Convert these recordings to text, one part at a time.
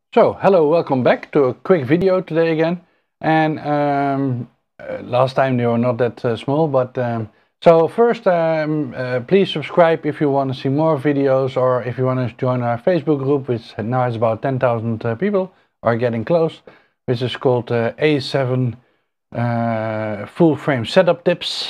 So, hello, welcome back to a quick video today again. And last time they were not that small, but so first, please subscribe if you want to see more videos, or if you want to join our Facebook group, which now has about 10,000 people, or getting close, which is called A7 Full Frame Setup Tips.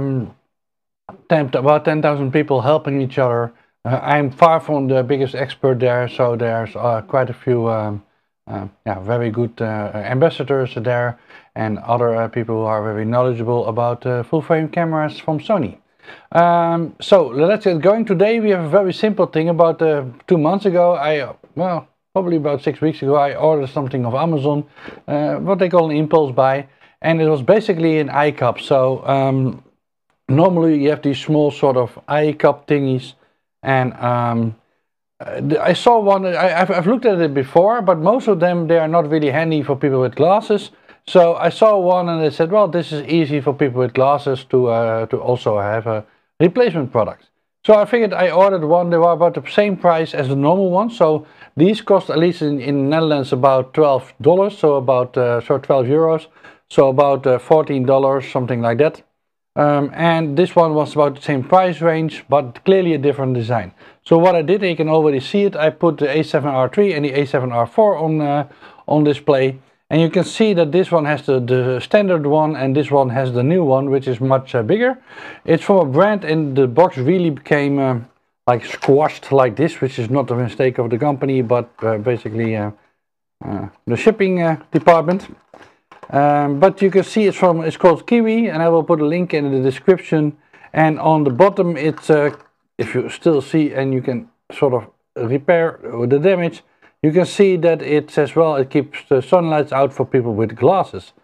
About 10,000 people helping each other. I'm far from the biggest expert there, so there's quite a few very good ambassadors there, and other people who are very knowledgeable about full frame cameras from Sony. So let's get going. Today we have a very simple thing. About 2 months ago, probably about 6 weeks ago, I ordered something off Amazon, what they call an impulse buy, and it was basically an eye cup. So normally you have these small sort of eye cup thingies, and I saw one. I've looked at it before, but most of them, they are not really handy for people with glasses. So I saw one and I said, well, this is easy for people with glasses to also have a replacement product. So I figured I ordered one. They were about the same price as the normal one. So these cost, at least in the Netherlands, about $12. So about 12 euros. So about $14, something like that. And this one was about the same price range, but clearly a different design. So what I did, you can already see it, I put the A7R3 and the A7R4 on display, and you can see that this one has the standard one, and this one has the new one, which is much bigger. It's from a brand, and the box really became like squashed like this, which is not a mistake of the company, but basically the shipping department. But you can see it's called Kiwi, and I will put a link in the description. And on the bottom, it's if you still see, and you can sort of repair the damage, you can see that it says, well, it keeps the sunlight out for people with glasses.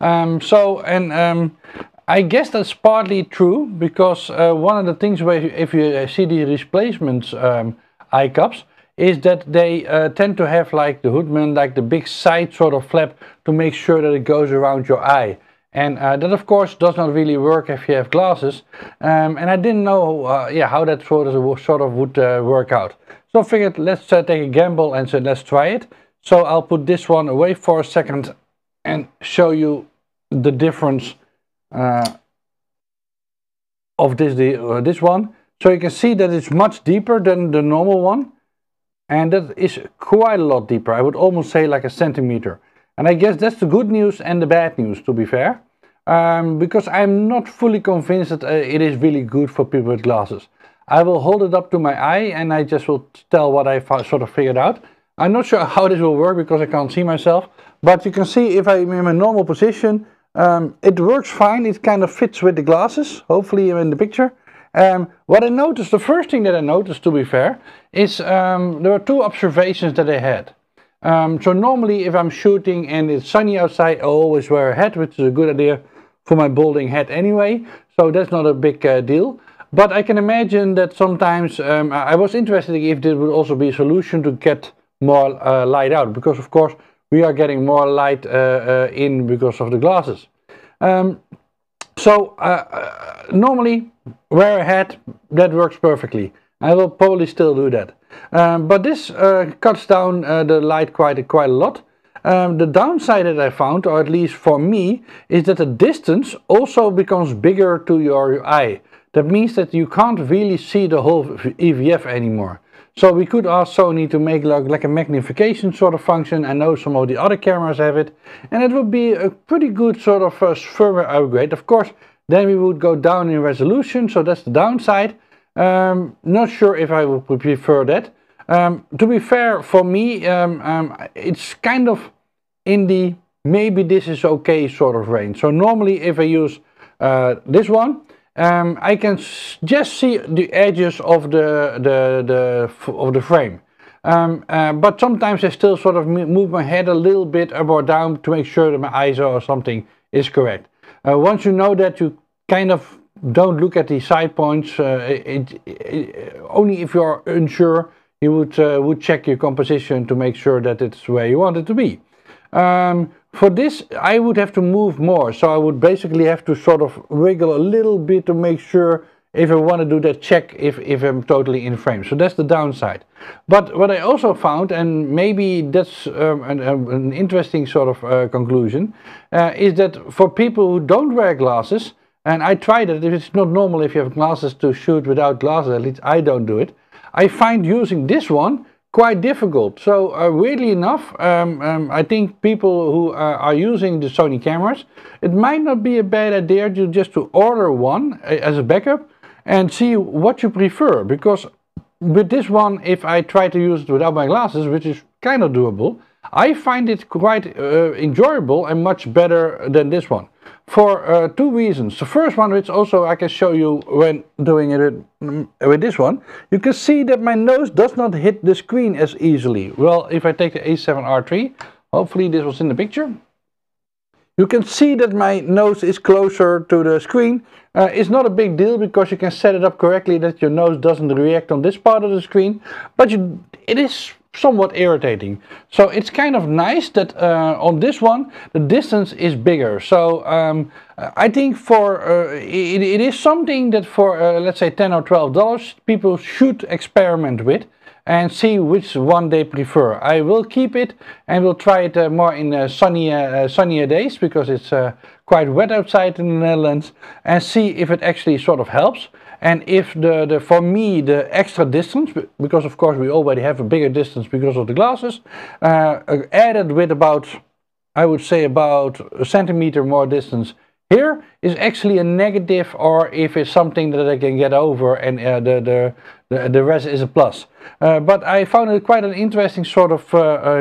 I guess that's partly true, because one of the things where if you see the replacements eye cups, is that they tend to have like the Hoodman, like the big side sort of flap to make sure that it goes around your eye. And that of course does not really work if you have glasses. And I didn't know how that sort of would work out. So I figured, let's take a gamble and said, let's try it. So I'll put this one away for a second and show you the difference of this one. So you can see that it's much deeper than the normal one. And that is quite a lot deeper. I would almost say like a centimeter. And I guess that's the good news and the bad news, to be fair. Because I'm not fully convinced that it is really good for people with glasses. I will hold it up to my eye and I just will tell what I sort of figured out. I'm not sure how this will work because I can't see myself. But you can see if I'm in a normal position, it works fine. It kind of fits with the glasses. Hopefully you're in the picture. What I noticed, the first thing that I noticed, to be fair, is there were two observations that I had. So normally if I'm shooting and it's sunny outside, I always wear a hat, which is a good idea for my balding head anyway. So that's not a big deal. But I can imagine that sometimes I was interested if there would also be a solution to get more light out, because of course we are getting more light in because of the glasses. Normally wear a hat, that works perfectly. I will probably still do that. But this cuts down the light quite a lot. The downside that I found, or at least for me, is that the distance also becomes bigger to your eye. That means that you can't really see the whole EVF anymore. So we could ask Sony to make like a magnification sort of function. I know some of the other cameras have it, and it would be a pretty good sort of firmware upgrade. Of course, then we would go down in resolution, so that's the downside. Not sure if I would prefer that. To be fair, for me, it's kind of in the maybe this is okay sort of range. So normally if I use this one, I can just see the edges of the frame. But sometimes I still sort of move my head a little bit up or down to make sure that my ISO or something is correct. Once you know that, you kind of don't look at the side points. Only if you're unsure, you would check your composition to make sure that it's where you want it to be. For this, I would have to move more, so I would basically have to sort of wiggle a little bit to make sure if I want to do that check if I'm totally in frame. So that's the downside. But what I also found, and maybe that's an interesting sort of conclusion, is that for people who don't wear glasses, and I tried it, it's not normal if you have glasses to shoot without glasses, at least I don't do it. I find using this one quite difficult. So weirdly enough, I think people who are using the Sony cameras, it might not be a bad idea just to order one as a backup and see what you prefer. Because with this one, if I try to use it without my glasses, which is kind of doable, I find it quite enjoyable and much better than this one. For two reasons. The first one, which also I can show you when doing it with this one, you can see that my nose does not hit the screen as easily. Well, if I take the A7R III, hopefully this was in the picture, you can see that my nose is closer to the screen. It's not a big deal because you can set it up correctly that your nose doesn't react on this part of the screen, but it is somewhat irritating. So it's kind of nice that on this one the distance is bigger. So I think for it is something that for let's say $10 or $12 people should experiment with and see which one they prefer. I will keep it and will try it more in sunnier days, because it's quite wet outside in the Netherlands, and see if it actually sort of helps. And if for me the extra distance, because of course we already have a bigger distance because of the glasses, added with about, I would say about a centimeter more distance here, is actually a negative, or if it's something that I can get over, and the rest is a plus. But I found it quite an interesting sort of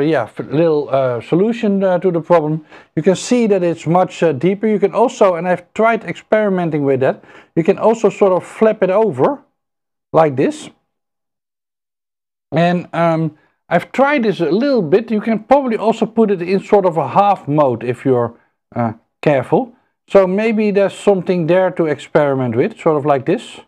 little solution to the problem. You can see that it's much deeper. You can also, and I've tried experimenting with that, you can also sort of flip it over like this. And I've tried this a little bit. You can probably also put it in sort of a half mode if you're careful. So maybe there's something there to experiment with, sort of like this.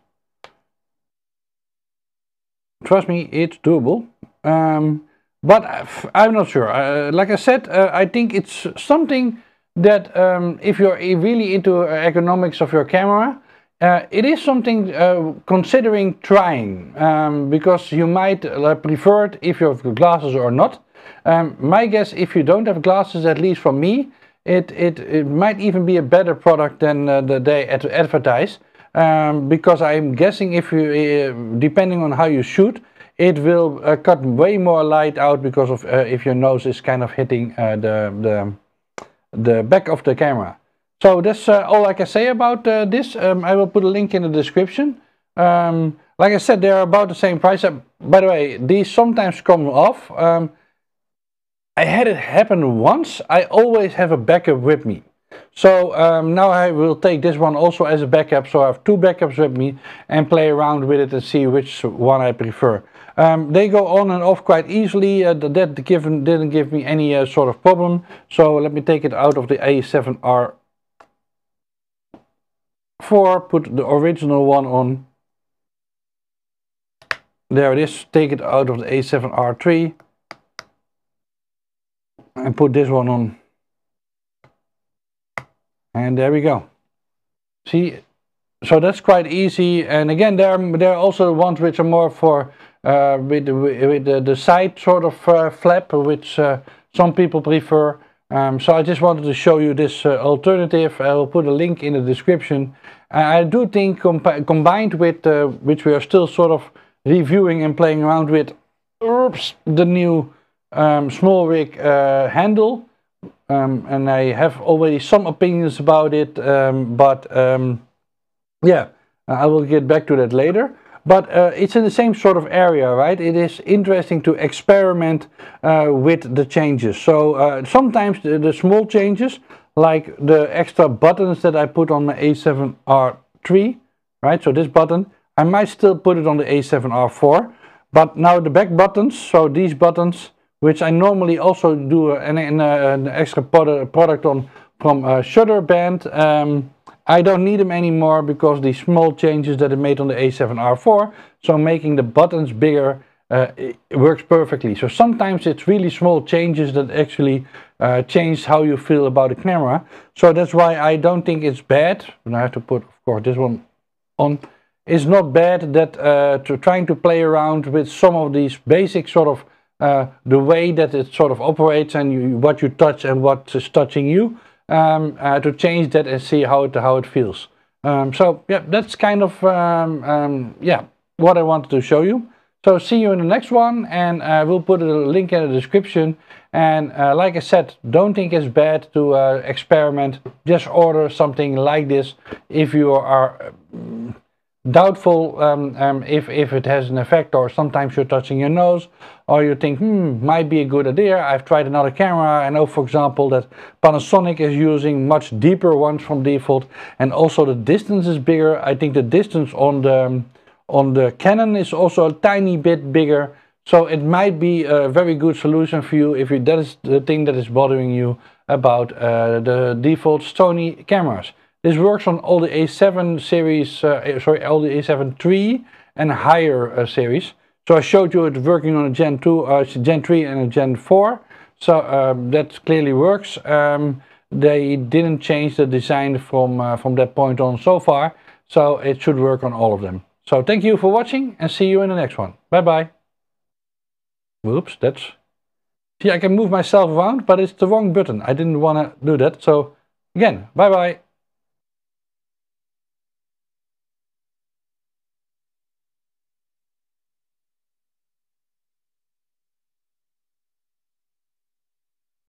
Trust me, it's doable. But I'm not sure. Like I said, I think it's something that if you're really into ergonomics of your camera, it is something considering trying, because you might prefer it if you have glasses or not. My guess, if you don't have glasses, at least for me, it might even be a better product than they advertise, because I'm guessing if you, depending on how you shoot, it will cut way more light out, because of if your nose is kind of hitting the back of the camera. So that's all I can say about this. I will put a link in the description. Like I said, they're about the same price. By the way, these sometimes come off. I had it happen once. I always have a backup with me. So now I will take this one also as a backup. So I have two backups with me and play around with it and see which one I prefer. They go on and off quite easily. That didn't give me any sort of problem. So let me take it out of the A7R IV, put the original one on. There it is. Take it out of the A7R III. And put this one on, and there we go. See, so that's quite easy. And again, there are also ones which are more for with the side sort of flap, which some people prefer. So I just wanted to show you this alternative. I will put a link in the description. I do think combined with which we are still sort of reviewing and playing around with, the new SmallRig handle, and I have already some opinions about it, yeah, I will get back to that later. But it's in the same sort of area, right? It is interesting to experiment with the changes. So sometimes the small changes, like the extra buttons that I put on the A7R III, right? So this button, I might still put it on the A7R IV. But now the back buttons, so these buttons, which I normally also do an extra product on from Shutter Band, I don't need them anymore because the small changes that I made on the A7R IV, so making the buttons bigger, it works perfectly. So sometimes it's really small changes that actually change how you feel about the camera. So that's why I don't think it's bad. And I have to put, of course, this one on. it's not bad that trying to play around with some of these basic sort of the way that it sort of operates and what you touch and what is touching you, to change that and see how it feels. So yeah, that's kind of yeah, what I wanted to show you. So see you in the next one, and we'll put a link in the description. And like I said, don't think it's bad to experiment. Just order something like this if you are doubtful if it has an effect, or sometimes you're touching your nose, or you think, might be a good idea. I've tried another camera. I know, for example, that Panasonic is using much deeper ones from default, and also the distance is bigger. I think the distance on the Canon is also a tiny bit bigger. So it might be a very good solution for you if that is the thing that is bothering you about the default Sony cameras. This works on all the A7 series, all the A7 III and higher series. So I showed you it working on a Gen 2, Gen 3 and a Gen 4. So that clearly works. They didn't change the design from that point on so far. So it should work on all of them. So thank you for watching, and see you in the next one. Bye bye. Whoops, see, I can move myself around, but it's the wrong button. I didn't want to do that. So again, bye bye.